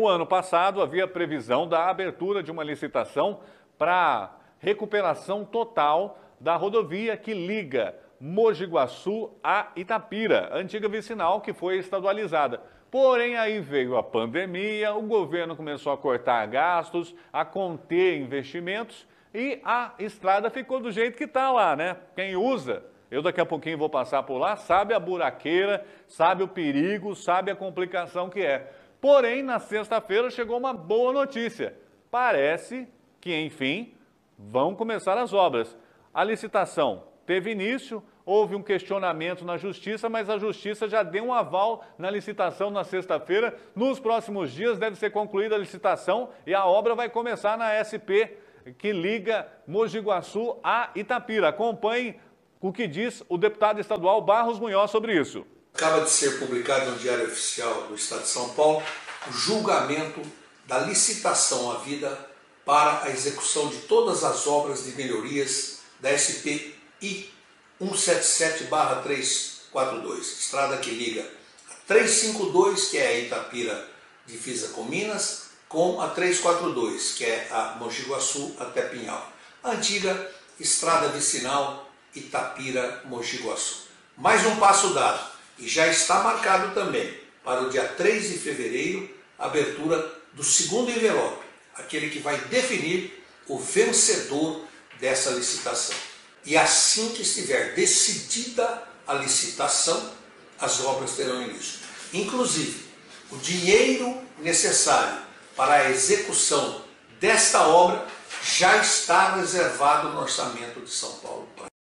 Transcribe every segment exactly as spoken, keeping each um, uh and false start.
no ano passado havia previsão da abertura de uma licitação para recuperação total da rodovia que liga Mogi Guaçu a Itapira, antiga vicinal que foi estadualizada. Porém, aí veio a pandemia, o governo começou a cortar gastos, a conter investimentos e a estrada ficou do jeito que está lá, né? Quem usa, eu daqui a pouquinho vou passar por lá, sabe a buraqueira, sabe o perigo, sabe a complicação que é. Porém, na sexta-feira chegou uma boa notícia. Parece que, enfim, vão começar as obras. A licitação teve início, houve um questionamento na Justiça, mas a Justiça já deu um aval na licitação na sexta-feira. Nos próximos dias deve ser concluída a licitação e a obra vai começar na S P, que liga Mogi Guaçu a Itapira. Acompanhe o que diz o deputado estadual Barros Munhoz sobre isso. Acaba de ser publicado no Diário Oficial do Estado de São Paulo o julgamento da licitação à vida para a execução de todas as obras de melhorias da S P I cento e setenta e sete barra trezentos e quarenta e dois, estrada que liga a trezentos e cinquenta e dois, que é a Itapira divisa com Minas, com a trezentos e quarenta e dois, que é a Mogi Guaçu até Pinhal. A antiga estrada vicinal Itapira-Mogi Guaçu. Mais um passo dado, e já está marcado também para o dia três de fevereiro a abertura do segundo envelope, aquele que vai definir o vencedor dessa licitação. E assim que estiver decidida a licitação, as obras terão início. Inclusive, o dinheiro necessário para a execução desta obra já está reservado no orçamento de São Paulo.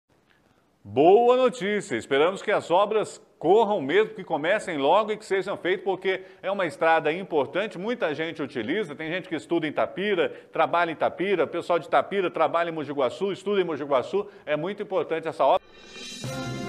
Boa notícia! Esperamos que as obras corram mesmo, que comecem logo e que sejam feitas, porque é uma estrada importante, muita gente utiliza, tem gente que estuda em Itapira, trabalha em Itapira, o pessoal de Itapira trabalha em Mogi Guaçu, estuda em Mogi Guaçu, é muito importante essa obra.